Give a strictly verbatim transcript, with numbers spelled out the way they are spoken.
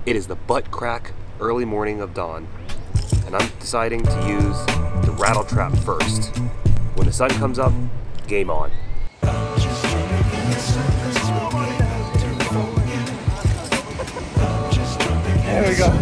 It is the butt crack early morning of dawn, and I'm deciding to use the rattle trap first. When the sun comes up, game on. There we go.